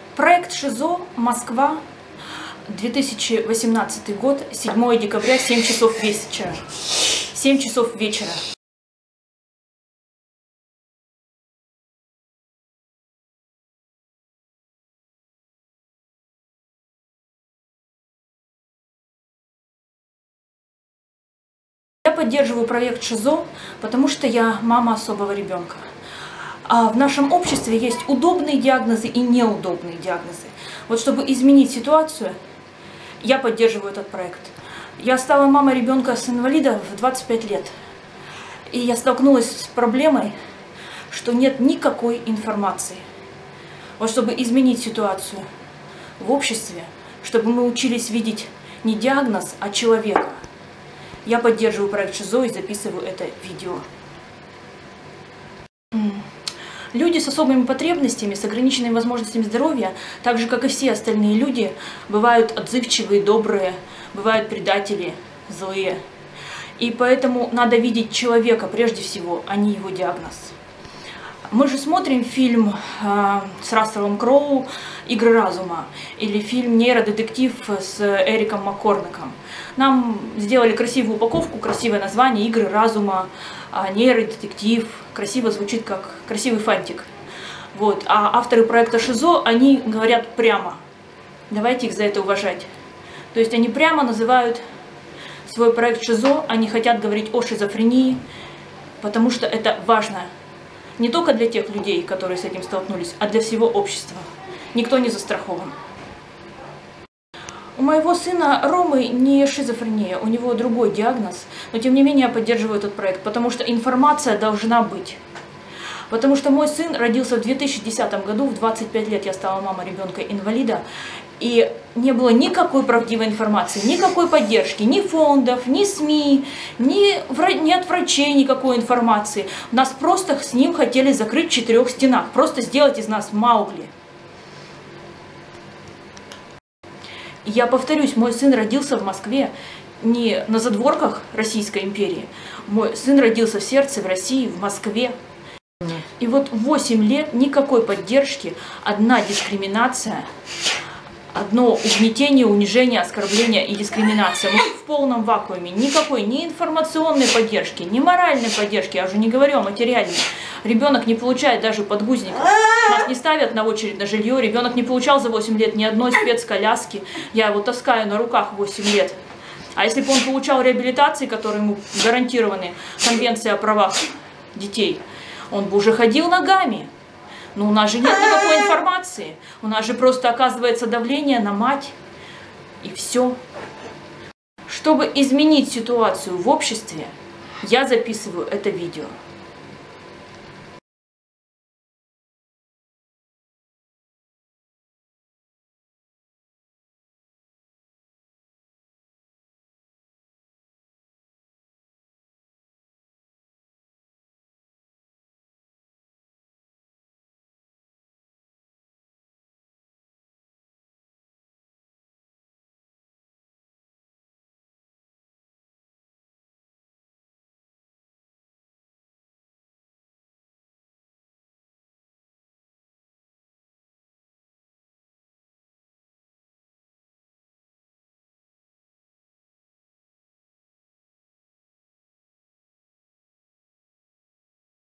Проект ШИЗО, Москва, 2018 год, 7 декабря, 7 часов вечера. 7 часов вечера. Я поддерживаю проект ШИЗО, потому что я мама особого ребенка. А в нашем обществе есть удобные диагнозы и неудобные диагнозы. Вот чтобы изменить ситуацию, я поддерживаю этот проект. Я стала мамой ребенка с инвалидом в 25 лет. И я столкнулась с проблемой, что нет никакой информации. Вот чтобы изменить ситуацию в обществе, чтобы мы учились видеть не диагноз, а человека, я поддерживаю проект ШИЗО и записываю это видео. Люди с особыми потребностями, с ограниченными возможностями здоровья, так же, как и все остальные люди, бывают отзывчивые, добрые, бывают предатели, злые. И поэтому надо видеть человека прежде всего, а не его диагноз. Мы же смотрим фильм с Расселом Кроу «Игры разума» или фильм «Нейродетектив» с Эриком Маккормиком. Нам сделали красивую упаковку, красивое название «Игры разума», «Нейродетектив». Красиво звучит как красивый фантик. Вот. А авторы проекта ШИЗО, они говорят прямо. Давайте их за это уважать. То есть они прямо называют свой проект ШИЗО, они хотят говорить о шизофрении, потому что это важно. Не только для тех людей, которые с этим столкнулись, а для всего общества. Никто не застрахован. У моего сына Ромы не шизофрения, у него другой диагноз, но тем не менее я поддерживаю этот проект, потому что информация должна быть. Потому что мой сын родился в 2010 году, в 25 лет я стала мамой ребенка-инвалида, и не было никакой правдивой информации, никакой поддержки, ни фондов, ни СМИ, ни от врачей никакой информации. Нас просто с ним хотели закрыть в 4 стенах, просто сделать из нас Маугли. Я повторюсь, мой сын родился в Москве, не на задворках Российской империи. Мой сын родился в сердце, в России, в Москве. И вот 8 лет никакой поддержки, одна дискриминация, одно угнетение, унижение, оскорбление и дискриминация. Мы в полном вакууме. Никакой ни информационной поддержки, ни моральной поддержки, я уже не говорю о материальной. Ребенок не получает даже подгузников. Нас не ставят на очередь на жилье. Ребенок не получал за 8 лет ни одной спецколяски. Я его таскаю на руках 8 лет. А если бы он получал реабилитации, которые ему гарантированы Конвенцией о правах детей, он бы уже ходил ногами. Но у нас же нет никакой информации. У нас же просто оказывается давление на мать. И все. Чтобы изменить ситуацию в обществе, я записываю это видео.